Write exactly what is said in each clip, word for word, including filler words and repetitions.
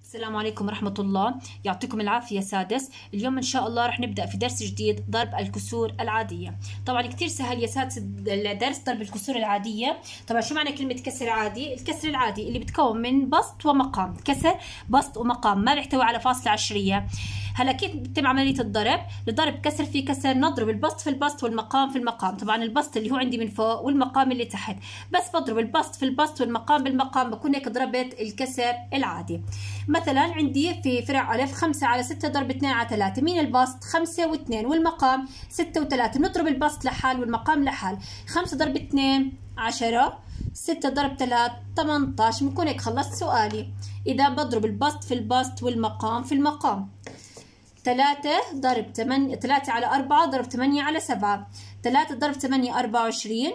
السلام عليكم ورحمة الله، يعطيكم العافية سادس. اليوم إن شاء الله رح نبدأ في درس جديد، ضرب الكسور العادية. طبعا كتير سهل يا سادس الدرس ضرب الكسور العادية. طبعا شو معنى كلمة كسر عادي؟ الكسر العادي اللي بتكون من بسط ومقام، كسر بسط ومقام، ما بيحتوي على فاصلة عشرية. هلا كيف بتتم عملية الضرب؟ لضرب كسر في كسر نضرب البسط في البسط والمقام في المقام. طبعا البسط اللي هو عندي من فوق والمقام اللي تحت، بس بضرب البسط في البسط والمقام بالمقام، بكون هيك ضربت الكسر العادي. مثلا عندي في فرع ألف خمسة على ستة ضرب اثنين على ثلاثة، مين البسط؟ خمسة واثنين، والمقام ستة وثلاثة، بنضرب البسط لحال والمقام لحال. خمسة ضرب اثنين عشرة، ستة ضرب ثلاثة ثمانية عشر، بكون هيك خلصت سؤالي. إذا بضرب البسط في البسط والمقام في المقام. ثلاثة ضرب ثمانية، ثلاثة على أربعة ضرب ثمانية على سبعة، ثلاثة ضرب ثمانية أربعة وعشرين،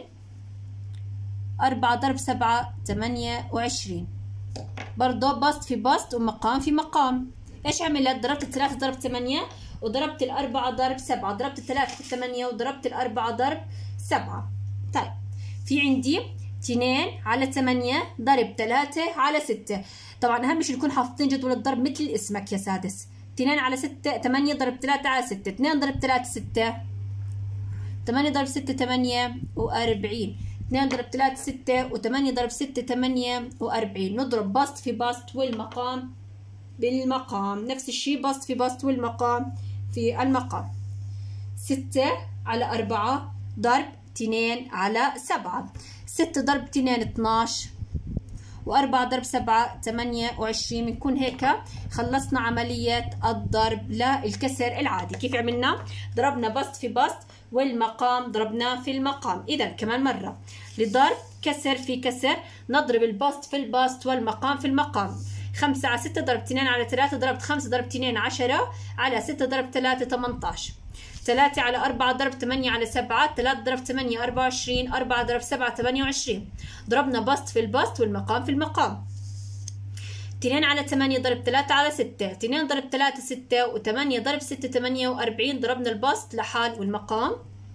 أربعة ضرب سبعة ثمانية وعشرين. برضه بسط في بسط ومقام في مقام. ايش عملت؟ ضربت الثلاثة ضرب ثمانية، وضربت الأربعة ضرب سبعة، ضربت الثلاثة في ثمانية، وضربت الأربعة ضرب سبعة. طيب في عندي اثنين على ثمانية ضرب ثلاثة على ستة. طبعا أهم شيء نكون حافظين جدول الضرب مثل اسمك يا سادس. اثنين على ستة ثمانية ضرب ثلاثة على ستة، اثنين ضرب ثلاثة ستة، ثمانية ضرب ستة ثمانية وأربعين، اثنين ضرب ثلاثة ستة، وثمانية ضرب ستة ثمانية وأربعين. نضرب بسط في بسط والمقام بالمقام، نفس الشيء بسط في بسط والمقام في المقام. ستة على أربعة ضرب اثنين على سبعة، ستة ضرب اثنين اثناعش، وأربعة ضرب سبعة ثمانية وعشرين. بنكون هيك خلصنا عملية الضرب للكسر العادي. كيف عملنا؟ ضربنا بسط في بسط والمقام ضربناه في المقام. إذا كمان مرة، لضرب كسر في كسر نضرب البسط في البسط والمقام في المقام. خمسة على ستة ضرب اثنين على ثلاثة، ضربت خمسة ضرب اثنين عشرة، على ستة ضرب ثلاثة ثمانية عشر. ثلاثة على أربعة ضرب ثمانية على سبعة، ثلاثة ضرب ثمانية أربعة وعشرين، أربعة ضرب سبعة ثمانية وعشرين. ضربنا بسط في البسط والمقام في المقام. اثنين على ثمانية ضرب ثلاثة على ستة، اثنين ضرب ثلاثة ستة، وثمانية ضرب ستة ثمانية وأربعين. ضربنا البسط لحال والمقام.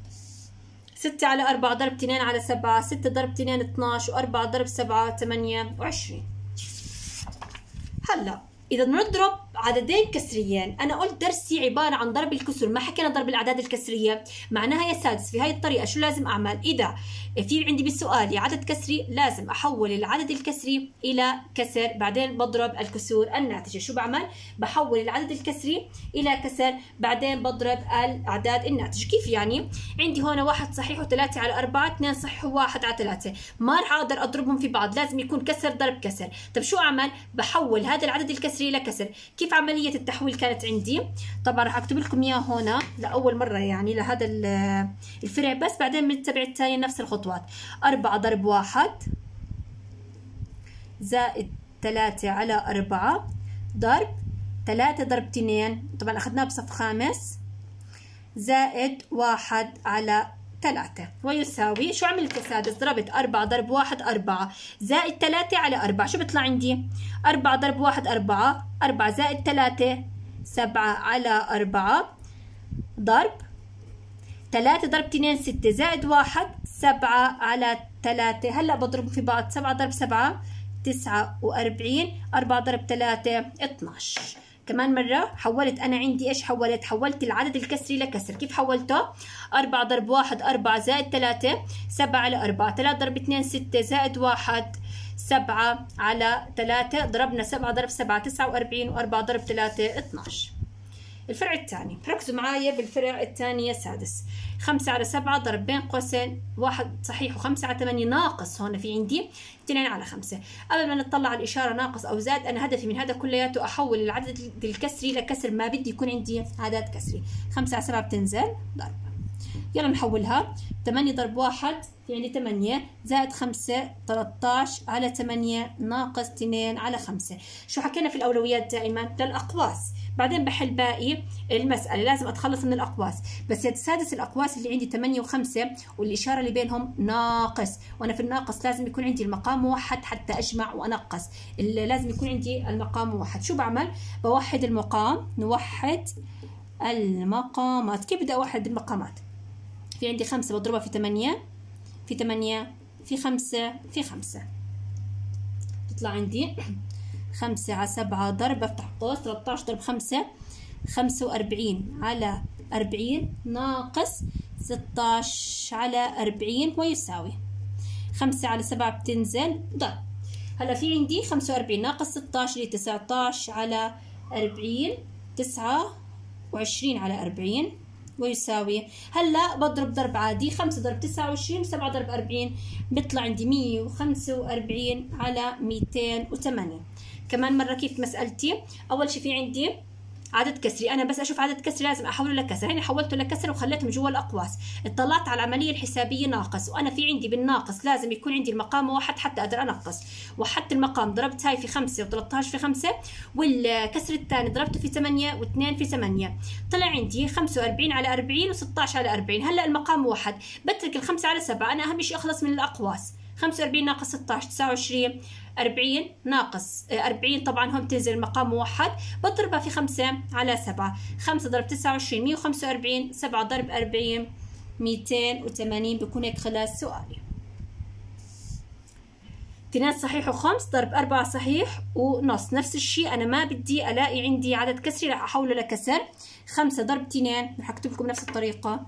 ستة على أربعة ضرب اثنين على سبعة، ستة ضرب اثنين اثناعش، وأربعة ضرب سبعة ثمانية وعشرين. هلا إذا بنضرب عددين كسريين، أنا قلت درسي عبارة عن ضرب الكسور، ما حكينا ضرب الأعداد الكسرية. معناها يا سادس في هاي الطريقة شو لازم أعمل؟ إذا في عندي بالسؤال عدد كسري، لازم أحول العدد الكسري إلى كسر، بعدين بضرب الكسور الناتجة. شو بعمل؟ بحول العدد الكسري إلى كسر، بعدين بضرب الأعداد الناتجة. كيف يعني؟ عندي هون واحد صحيح وثلاثة على أربعة، اثنين صحيح وواحد على ثلاثة، ما راح أقدر أضربهم في بعض، لازم يكون كسر ضرب كسر. طب شو أعمل؟ بحول هذا العدد الكسري إلى كسر. كيف عملية التحويل كانت عندي؟ طبعا راح اكتب لكم اياها هون لاول مره، يعني لهذا الفرع بس، بعدين بنتبع الثاني نفس الخطوات. أربعة ضرب واحد زائد ثلاثة على أربعة ضرب ثلاثة ضرب اثنين، طبعا اخذناه بصف خامس، زائد واحد على ثلاثة، ويساوي شو عملت يا سادس؟ ضربت أربعة ضرب واحد أربعة، زائد ثلاثة على أربعة، شو بيطلع عندي؟ أربعة ضرب واحد أربعة، أربعة زائد ثلاثة سبعة على أربعة، ضرب ثلاثة ضرب اثنين ستة، زائد واحد سبعة على ثلاثة. هلا بضربهم في بعض، سبعة ضرب سبعة تسعة وأربعين، أربعة ضرب ثلاثة اثناعش. كمان مرة حولت أنا عندي إيش حولت؟ حولت العدد الكسري لكسر. كيف حولته؟ أربعة ضرب واحد أربعة، زائد ثلاثة سبعة على أربعة، ثلاثة ضرب اثنين ستة، زائد واحد سبعة على ثلاثة. ضربنا سبعة ضرب سبعة تسعة وأربعين، وأربعة ضرب ثلاثة اثناعش. الفرع الثاني، ركزوا معايا بالفرع الثاني السادس. خمسة على سبعة ضرب بين قوسين واحد صحيح، وخمسة على ثمانية ناقص، هون في عندي اثنين على خمسة. قبل ما نطلع على الإشارة ناقص أو زاد، أنا هدفي من هذا كلياته أحول العدد الكسري لكسر، ما بدي يكون عندي عدد كسري. خمسة على سبعة بتنزل ضرب. يلا نحولها. ثمانية ضرب واحد في عندي ثمانية، زائد خمسة ثلاثة عشر على ثمانية، ناقص اثنين على خمسة. شو حكينا في الأولويات دائما؟ للأقواس. بعدين بحل باقي المسألة، لازم أتخلص من الأقواس. بس يا سادس الأقواس اللي عندي ثمانية وخمسة، والإشارة اللي بينهم ناقص، وأنا في الناقص لازم يكون عندي المقام موحد حتى أجمع وأنقص. لازم يكون عندي المقام موحد. شو بعمل؟ بوحد المقام، نوحد المقامات. كيف بدي أوحد المقامات؟ في عندي خمسة بضربها في ثمانية، في ثمانية، في خمسة، في خمسة، بيطلع عندي خمسة على سبعة ضرب بفتح قوس ثلاثة عشر ضرب خمسة خمسة وأربعين على أربعين ناقص ستة عشر على أربعين ويساوي خمسة على سبعة بتنزل ضرب. هلا في عندي خمسة وأربعين ناقص ستة عشر اللي تسعة عشر على أربعين تسعة وعشرين على أربعين ويساوي. هلا بضرب ضرب عادي خمسة ضرب تسعة وعشرين وسبعة ضرب أربعين بيطلع عندي مية وخمسة وأربعين على ميتين وثمانية. كمان مرة كيف مسألتي؟ أول شي في عندي عدد كسري، أنا بس أشوف عدد كسري لازم أحوله لكسر، هنا حولته لكسر وخليته جوا الأقواس. اطلعت على العملية الحسابية ناقص، وأنا في عندي بالناقص لازم يكون عندي المقام واحد حتى أقدر أنقص. وحدت المقام ضربت هاي في خمسة وثلاثة عشر في خمسة، والكسر الثاني ضربته في ثمانية واثنين في ثمانية، طلع عندي خمسة وأربعين على أربعين وستة عشر على أربعين. هلا المقام واحد، بترك الخمسة على سبعة، أنا أهم شيء أخلص من الأقواس. خمسة وأربعين ناقص ستة عشر تسعة وعشرين، أربعين ناقص أربعين طبعا هم تنزل المقام موحد، بضربها في خمسة على سبعة، خمسة ضرب تسعة وعشرين مية وخمسة وأربعين، سبعة ضرب أربعين ميتين وثمانين. بكون هيك خلاص سؤالي. اثنين صحيح وخمس ضرب أربعة صحيح ونص، نفس الشيء أنا ما بدي ألاقي عندي عدد كسري راح أحوله لكسر. خمسة ضرب اثنين راح أكتب لكم نفس الطريقة،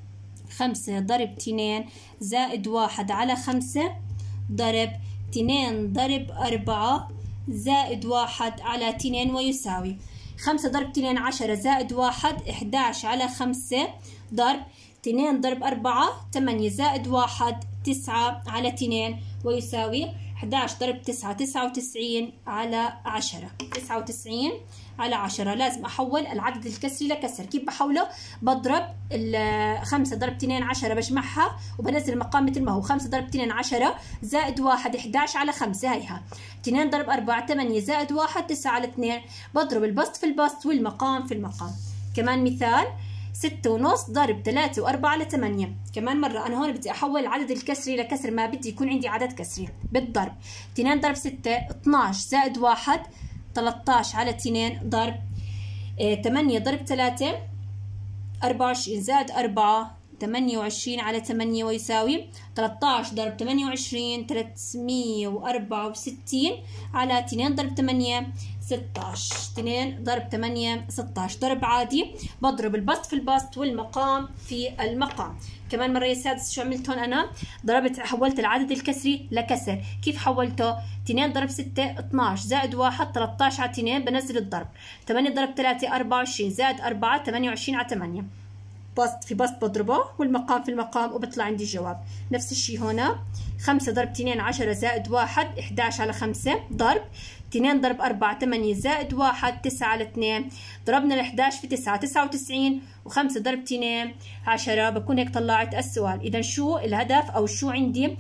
خمسة ضرب اثنين زائد واحد على خمسة ضرب اثنين ضرب أربعة زائد واحد على اثنين ويساوي خمسة ضرب اثنين عشرة زائد واحد إحدى عشر على خمسة ضرب اثنين ضرب أربعة ثمانية زائد واحد تسعة على اثنين ويساوي إحدى عشر ضرب تسعة تسعة وتسعين على عشرة، تسعة وتسعين على عشرة. لازم أحول العدد الكسري لكسر. كيف بحوله؟ بضرب خمسة ضرب اثنين عشرة بجمعها وبنزل المقام مثل ما هو، خمسة ضرب اثنين عشرة زائد واحد إحدى عشر على خمسة هيها، اثنين ضرب أربعة ثمانية زائد واحد تسعة على اثنين، بضرب البسط في البسط والمقام في المقام. كمان مثال ستة ونص ضرب ثلاثة وأربعة على ثمانية. كمان مرة أنا هون بدي أحول العدد الكسري لكسر، ما بدي يكون عندي عدد كسري بالضرب. اثنين ضرب ستة اثناعش زائد واحد ثلاثة عشر على اثنين ضرب اه ثمانية ضرب ثلاثة أربعة وعشرين زائد أربعة ثمانية وعشرين على ثمانية ويساوي ثلاثة عشر ضرب ثمانية وعشرين ثلاثمية وأربعة وستين على اثنين ضرب ثمانية ستة عشر، اثنين ضرب ثمانية ستة عشر. ضرب عادي بضرب البسط في البسط والمقام في المقام. كمان مرة يا سادس شو عملت هون؟ أنا ضربت حولت العدد الكسري لكسر. كيف حولته؟ اثنين ضرب ستة اثناعش زائد واحد ثلاثة عشر على اثنين بنزل الضرب، ثمانية ضرب ثلاثة أربعة وعشرين زائد أربعة ثمانية وعشرين على ثمانية، بسط في بسط بضربه والمقام في المقام وبطلع عندي الجواب. نفس الشيء هنا خمسة ضرب اثنين عشرة زائد واحد إحدى عشر على خمسة ضرب اثنين ضرب أربعة ثمانية زائد واحد تسعة على اثنين، ضربنا ال إحدى عشر في تسعة تسعة وتسعين وخمسة ضرب اثنين عشرة. بكون هيك طلعت السؤال. إذا شو الهدف أو شو عندي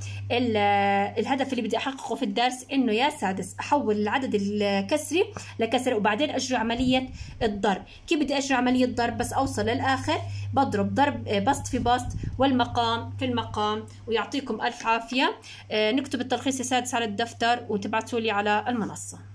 الهدف اللي بدي أحققه في الدرس؟ إنه يا سادس أحول العدد الكسري لكسر وبعدين أجري عملية الضرب. كيف بدي أجري عملية ضرب؟ بس أوصل للآخر بضرب ضرب بسط في بسط والمقام في المقام. ويعطيكم ألف عافية. نكتب التلخيص يا سادس على الدفتر وتبعتوا لي على المنصة.